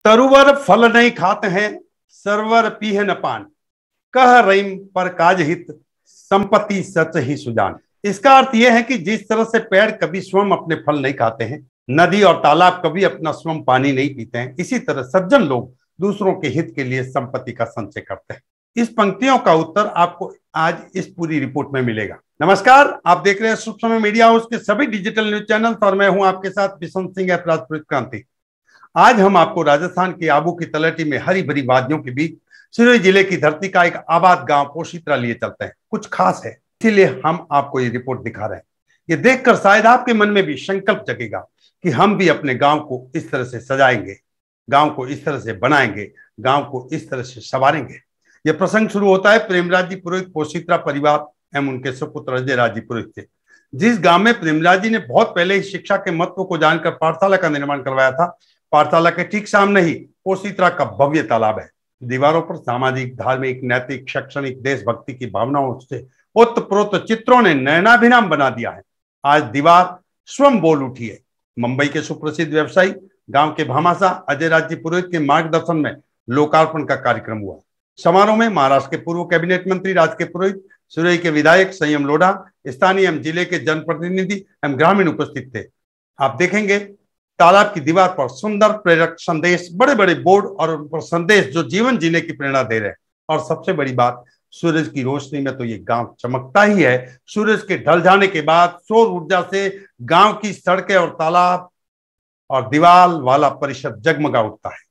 तरुवर फल नहीं खाते हैं, सरवर पीह न पान, कह रहीम पर काज हित, संपत्ति सच ही सुजान। इसका अर्थ यह है कि जिस तरह से पेड़ कभी स्वयं अपने फल नहीं खाते हैं, नदी और तालाब कभी अपना स्वयं पानी नहीं पीते हैं, इसी तरह सज्जन लोग दूसरों के हित के लिए संपत्ति का संचय करते हैं। इस पंक्तियों का उत्तर आपको आज इस पूरी रिपोर्ट में मिलेगा। नमस्कार, आप देख रहे हैं शुभ समय मीडिया हाउस के सभी डिजिटल न्यूज चैनल और मैं हूं आपके साथ बिशन सिंह राजपुरोहित क्रांति। आज हम आपको राजस्थान के आबू की तलहटी में हरी भरी वादियों के बीच सिरोही जिले की धरती का एक आबाद गांव पोशीत्रा लिए चलते हैं। कुछ खास है, इसीलिए हम आपको ये रिपोर्ट दिखा रहे हैं। ये देखकर शायद आपके मन में भी संकल्प जगेगा कि हम भी अपने गांव को इस तरह से सजाएंगे, गांव को इस तरह से बनाएंगे, गांव को इस तरह से संवारेंगे। यह प्रसंग शुरू होता है प्रेमराज जी पुरोहित पोशीत्रा परिवार एवं उनके सुपुत्र अजय राज जी पुरोहित से। जिस गांव में प्रेमराज जी ने बहुत पहले ही शिक्षा के महत्व को जानकर पाठशाला का निर्माण करवाया था, पाठशाला के ठीक सामने ही पोशीत्रा का भव्य तालाब है। दीवारों पर सामाजिक, धार्मिक, नैतिक, शैक्षणिक, देशभक्ति की भावनाओं से ओतप्रोत चित्रों ने नयनाभिराम बना दिया है। आज दीवार स्वयं बोल उठी है। मुंबई के सुप्रसिद्ध व्यवसायी गांव के भामाशाह अजय राज जी पुरोहित के मार्गदर्शन में लोकार्पण का कार्यक्रम हुआ। समारोह में महाराष्ट्र के पूर्व कैबिनेट मंत्री राज के पुरोहित, सिरोही के विधायक संयम लोढ़ा, स्थानीय एवं जिले के जनप्रतिनिधि एवं ग्रामीण उपस्थित थे। आप देखेंगे तालाब की दीवार पर सुंदर प्रेरक संदेश, बड़े बड़े बोर्ड और उन पर संदेश जो जीवन जीने की प्रेरणा दे रहे हैं। और सबसे बड़ी बात, सूरज की रोशनी में तो ये गांव चमकता ही है। सूरज के ढल जाने के बाद सौर ऊर्जा से गांव की सड़कें और तालाब और दीवार वाला परिसर जगमगा उठता है।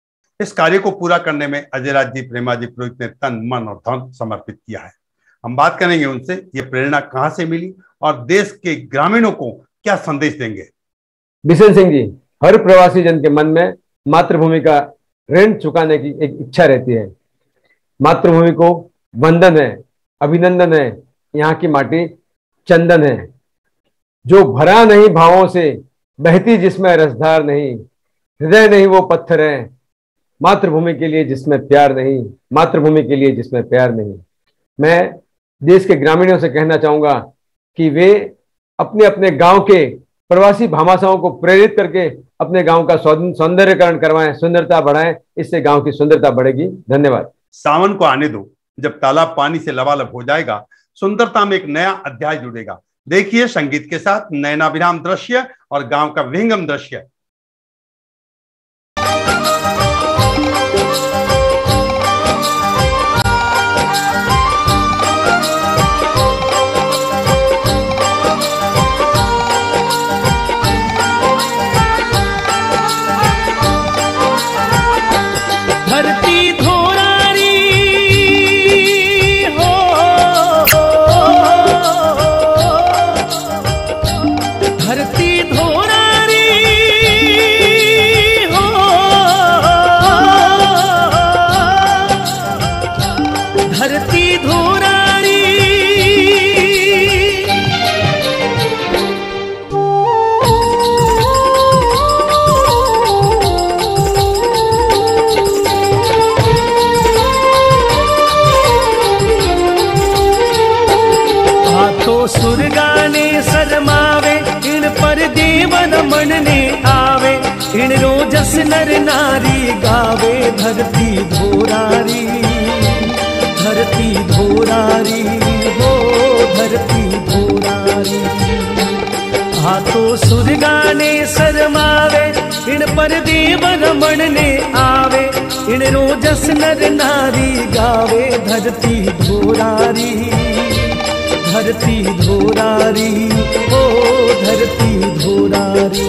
इस कार्य को पूरा करने में अजय राज जी प्रेमाजी पुरोहित ने तन, मन और धन समर्पित किया है। हम बात करेंगे उनसे, ये प्रेरणा कहां से मिली और देश के ग्रामीणों को क्या संदेश देंगे। बिशन सिंह जी, हर प्रवासी जन के मन में मातृभूमि का ऋण चुकाने की एक इच्छा रहती है। मातृभूमि को वंदन है, अभिनंदन है। यहाँ की माटी चंदन है, जो भरा नहीं भावों से, बहती जिसमें रसधार नहीं, हृदय नहीं वो पत्थर है, मातृभूमि के लिए जिसमें प्यार नहीं, मातृभूमि के लिए जिसमें प्यार नहीं। मैं देश के ग्रामीणों से कहना चाहूंगा कि वे अपने अपने गांव के प्रवासी भामाशाहों को प्रेरित करके अपने गांव का सौंदर्यकरण करवाएं, सुंदरता बढ़ाएं। इससे गांव की सुंदरता बढ़ेगी। धन्यवाद। सावन को आने दो, जब तालाब पानी से लबालब हो जाएगा, सुंदरता में एक नया अध्याय जुड़ेगा। देखिए संगीत के साथ नयनाभिराम दृश्य और गांव का विहंगम दृश्य। सुरगाने शरमावे, इन पर देवन मन ने आवे, इन रोजस नर नारी गावे। धरती धोरारी, धरती धोरारी, हो धरती धोरारी। हाथों सुरगाने शरमावे, इन पर देवन मन ने आवे, इन रोजस नर नारी गावे। धरती धोरारी, धरती धोरारी, ओ धरती धोरारी।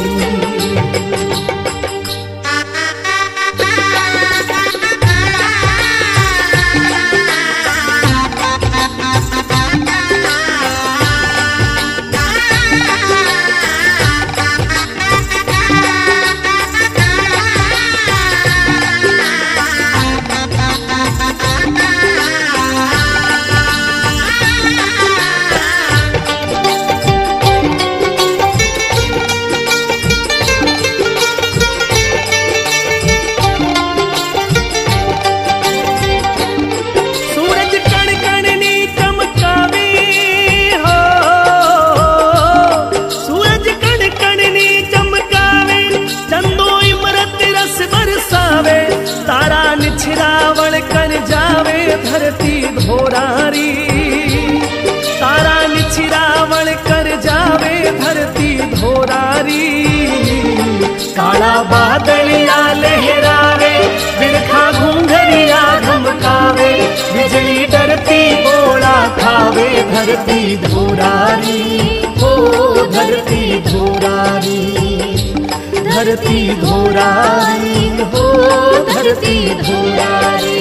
धरती धोरारी, हो धरती धोरारी, धरती धोरारी, हो धरती धोरारी।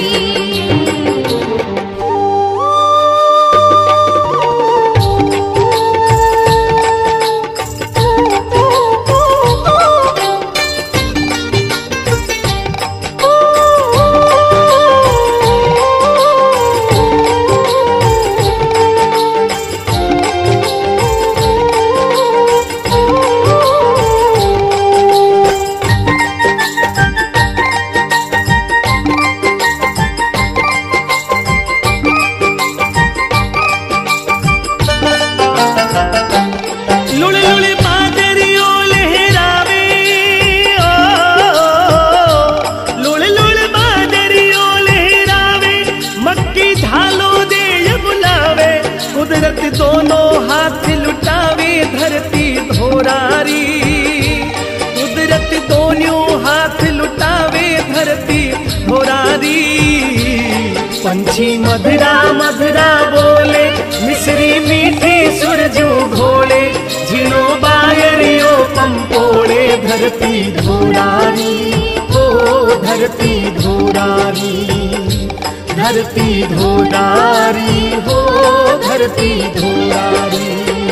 दोनों हाथ लुटावे धरती धोरारी, कुदरत दोनों हाथ लुटावे धरती धोरारी। पंछी मधुरा मधुरा बोले, मिसरी मीठी सुरजू घोले, झिनो बायरियो पंपोड़े धरती धोरारी, हो धरती धोरारी, धरती धोरारी, हो धरती धोरारी।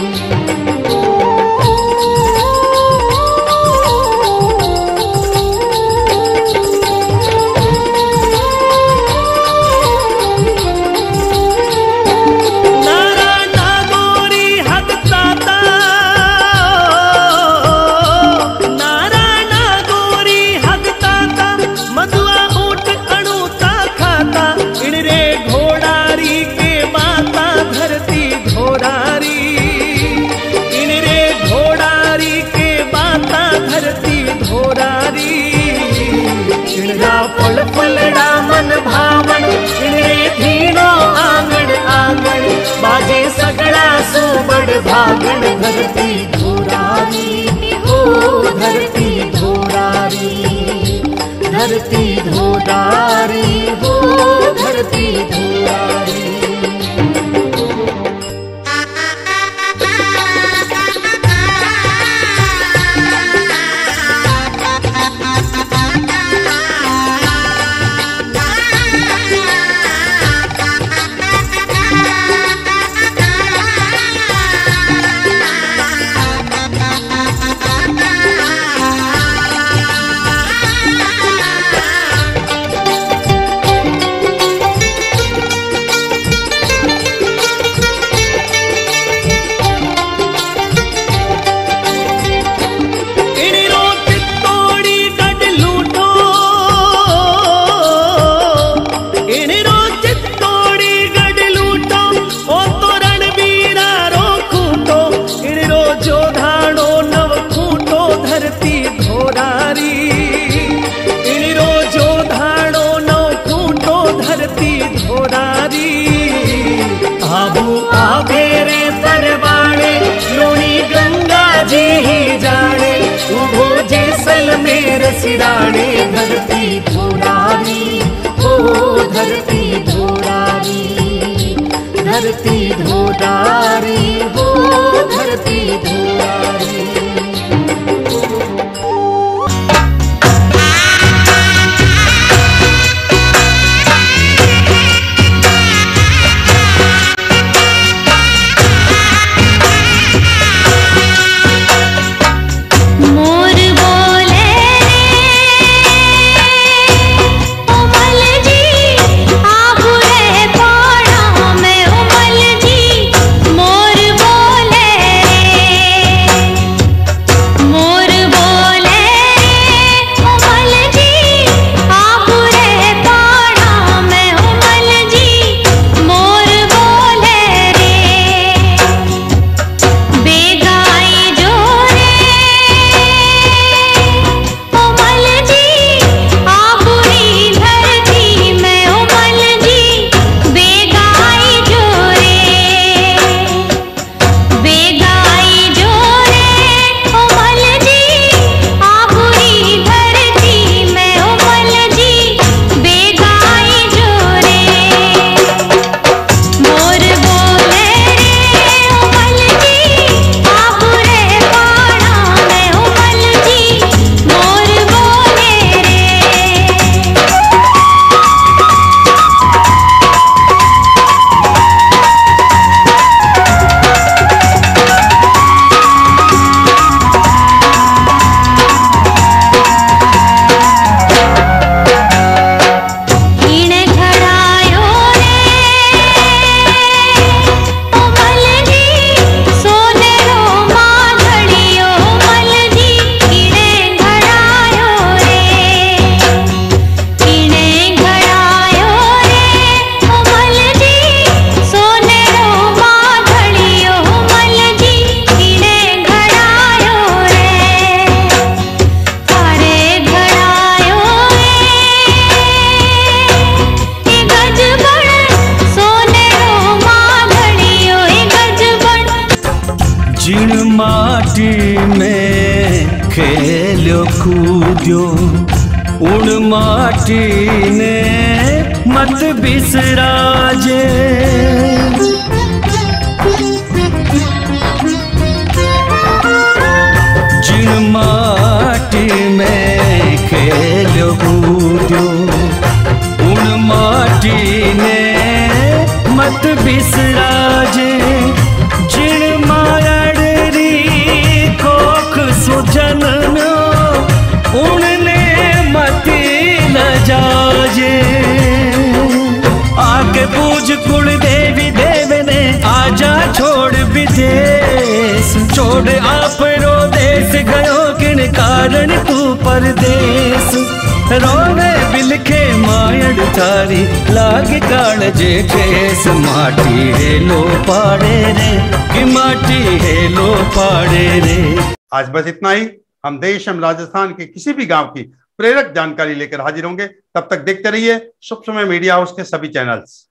फल फलड़ा मन भावण, इनरे धीनो आंगण आंगण, बाजे सगड़ा सोबड़ भागण धरती धोरारी, हो धरती धोरारी, धरती धोरारी, हो धरती धोरारी। सिराने धरती धोरारी, हो धरती धोरारी, धरती धोरारी, हो धरती धोरारी। मोर कूद्यो उण माटी ने मत बिसराजे। जिन माटी में खेलो कूद्यो उण माटी ने मत बिसराजे। जिन मायड़ी कोख सुजन उनने मती न जाजे। आके पूज कुल देवी देवने आजा छोड़ विदेश। छोड़ आपरो देश गयो किन कारण तू परदेश। रोवे बिलखे मायड़ थारी लाग कालजे ठेस। माटी हेलो पाड़े रे कि माटी हेलो पाड़े रे। आज बस इतना ही। हम देश हम राजस्थान के किसी भी गांव की प्रेरक जानकारी लेकर हाजिर होंगे। तब तक देखते रहिए शुभ समय मीडिया हाउस के सभी चैनल्स।